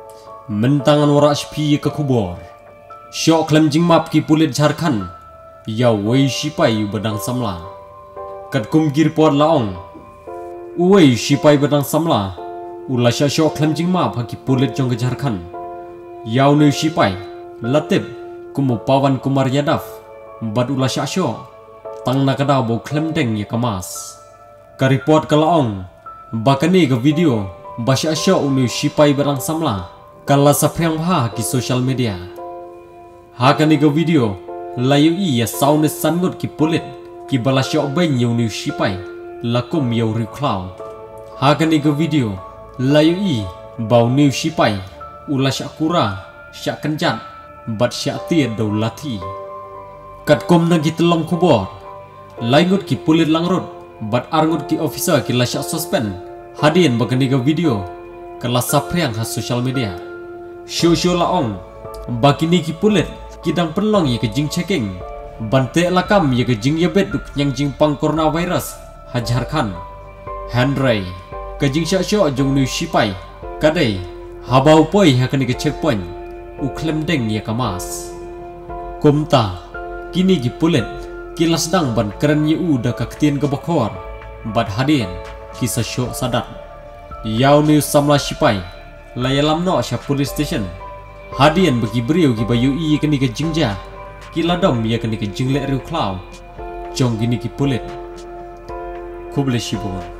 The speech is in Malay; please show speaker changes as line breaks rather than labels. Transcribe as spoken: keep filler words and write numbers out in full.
mentangan warak shpi ke kubor. Syok klem jing map ki pulit Jharkhand. Ya wei shipai bedang samla. Kat kum gir pod laong. Uwei shipai bedang samla. Ula sya syok klem jing map ki pulit jong ke Jharkhand. Yau ne shipai. Latib kumu pawan kumar Yadav. Bad ula sya syok. Tang nakadaw bo klem deng ya kemas. Ka report ke laong. Bakani ke video. Basya syok unu shipai bedang samla. Kala sapriang ha ki social media. Hakani ke video layu i ya saune sangut ki pulit ki bala syok ben yu ni shipai lakum yu riklau. Hakani ke video layu i bau ni shipai ula syak kura syak kenjat bat syak tia dau lati. Kat kom na ki telong kubor laingut ki pulit langrut bat arngut ki officer ki la syak suspend hadien bakani ke video kala sapriang ha social media. Show-show laong bakini ki pulit kidang penlong ye ke jing checking bante lakam ye ke jing yebet duk yang jing pang coronavirus ha Jharkhand handrai ke jing syak syok jong nu shipai kadai habau poi ha kani ke checkpoint u klem deng ye kamas kumta kini ki pulit kilas dang ban keren ye u da ka ktien ke bokor bad hadin kisa syok sadat yau nu samla shipai layalam no sya police station. Hadian bagi beriau ki bayu i kini ke jingja ki ladom ya kini ke jinglek riu klau jong gini ki pulit kuble shibun.